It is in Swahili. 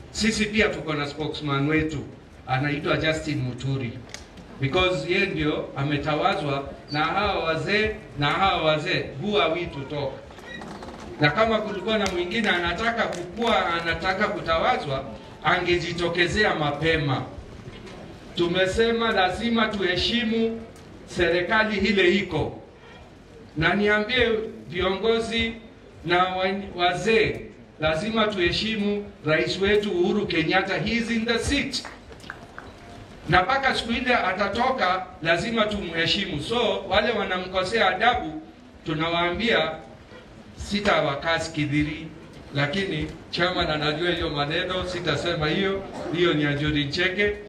Sisi pia tuko na spokesman wetu anaitwa Justin Muturi, because yeye ndio ametawazwa na hawa wazee who are we to talk. Na kama kulikuwa na mwingine anataka kutawazwa, angejitokezea mapema. Tumesema lazima tuheshimu serikali ile iko. Na niambie viongozi na wazee, lazima tuheshimu rais wetu Uhuru Kenyatta. He is in the seat. Na mpaka siku ile atatoka lazima tumheshimu. So wale wanamkosea adabu tunawaambia sitawakasi kidhiri, lakini chama anajua hiyo maneno, sitasema hiyo ni Ajuri Ncheke.